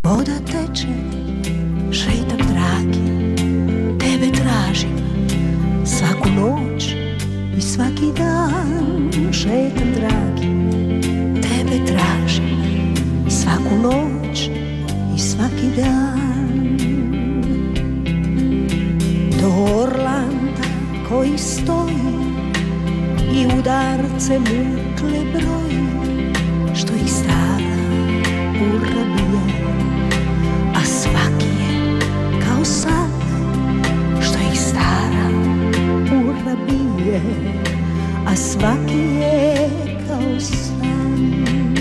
voda teče, šetam dragi, tebe tražim svaku noć i svaki dan. Šetam dragi, tebe tražim svaku noć i svaki dan. Do Orlanda koji stoji i udarce mukle broji, što ih stara ura bije, a svaki je kao sad, što ih stara ura bije, a svaki je kao san.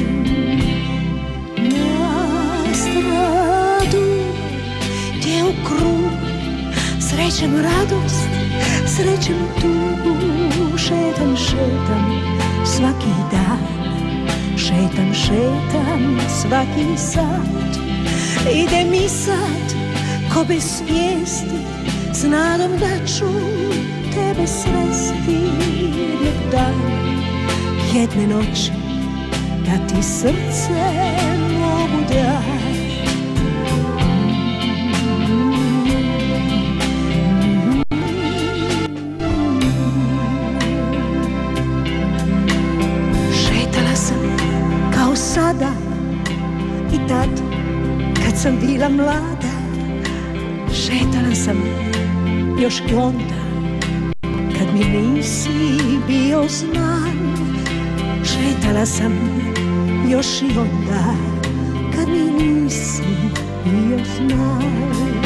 Na stradu gdje u krugu srećem radost, srećem tugu. Šetam, šetam svaki dan, šetam, šetam svaki sat. Ide mi sad ko bez svijesti, s nadom da ću tebe sresti jednog dana, jedne noći, da ti srce mogu dati. Sada i tad kad sam bila mlada, šetala sam još i onda kad mi nisi bio znan. Šetala sam još i onda kad mi nisi bio znan.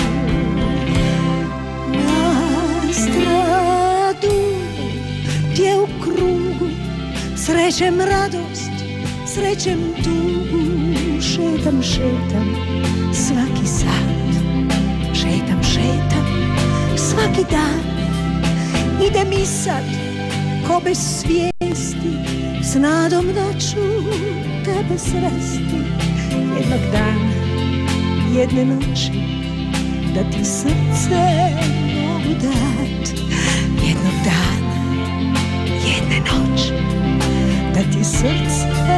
Na stradu gdje u krugu srećem radost, srećem tugu. Šetam, šetam svaki sat, šetam, šetam svaki dan. Ide mi sad ko bez svijesti, s nadom da ću tebe sresti jednog dana, jedne noći, da ti srce mogu dat. Jednog dana, jedne noći, da ti srce